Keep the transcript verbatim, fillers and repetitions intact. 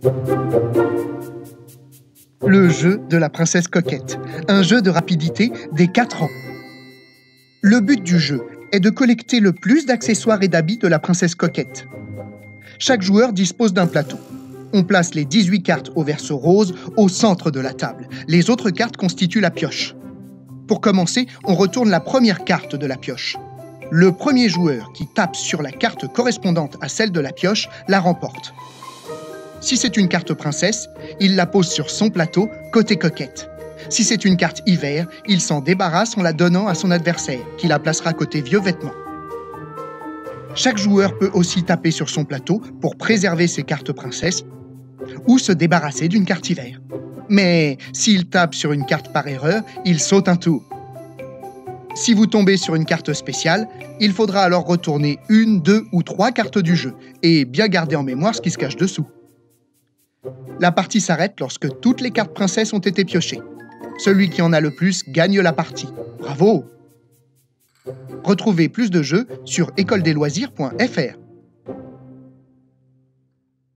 Le jeu de la princesse coquette, un jeu de rapidité dès quatre ans. Le but du jeu est de collecter le plus d'accessoires et d'habits de la princesse coquette. Chaque joueur dispose d'un plateau. On place les dix-huit cartes au verso rose au centre de la table. Les autres cartes constituent la pioche. Pour commencer, on retourne la première carte de la pioche. Le premier joueur qui tape sur la carte correspondante à celle de la pioche la remporte. Si c'est une carte princesse, il la pose sur son plateau, côté coquette. Si c'est une carte hiver, il s'en débarrasse en la donnant à son adversaire, qui la placera côté vieux vêtements. Chaque joueur peut aussi taper sur son plateau pour préserver ses cartes princesses ou se débarrasser d'une carte hiver. Mais s'il tape sur une carte par erreur, il saute un tour. Si vous tombez sur une carte spéciale, il faudra alors retourner une, deux ou trois cartes du jeu et bien garder en mémoire ce qui se cache dessous. La partie s'arrête lorsque toutes les cartes princesses ont été piochées. Celui qui en a le plus gagne la partie. Bravo! Retrouvez plus de jeux sur école des loisirs point F R.